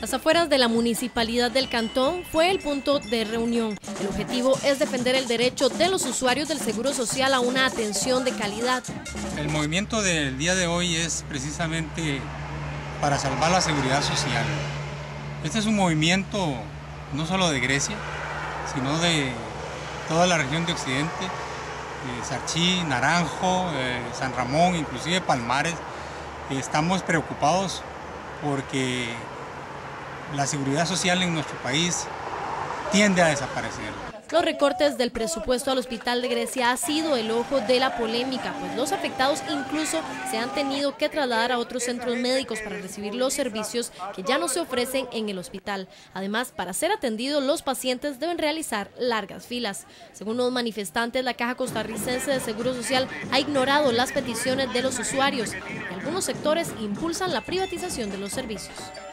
Las afueras de la municipalidad del Cantón fue el punto de reunión. El objetivo es defender el derecho de los usuarios del Seguro Social a una atención de calidad. El movimiento del día de hoy es precisamente para salvar la seguridad social. Este es un movimiento no solo de Grecia, sino de toda la región de Occidente, Sarchí, Naranjo, San Ramón, inclusive Palmares. Estamos preocupados porque la seguridad social en nuestro país tiende a desaparecer. Los recortes del presupuesto al Hospital de Grecia ha sido el ojo de la polémica, pues los afectados incluso se han tenido que trasladar a otros centros médicos para recibir los servicios que ya no se ofrecen en el hospital. Además, para ser atendidos, los pacientes deben realizar largas filas. Según los manifestantes, la Caja Costarricense de Seguro Social ha ignorado las peticiones de los usuarios y algunos sectores impulsan la privatización de los servicios.